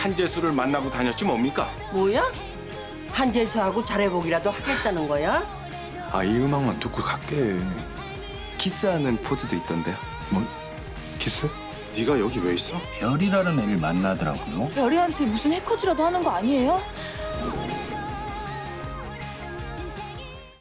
한재수를 만나고 다녔지 뭡니까? 뭐야? 한재수하고 잘해보기라도 하겠다는 거야? 아, 이 음악만 듣고 갈게. 키스하는 포즈도 있던데요. 뭐? 키스? 네가 여기 왜 있어? 별이라는 애를 만나더라고요. 별이한테 무슨 해코지라도 하는 거 아니에요?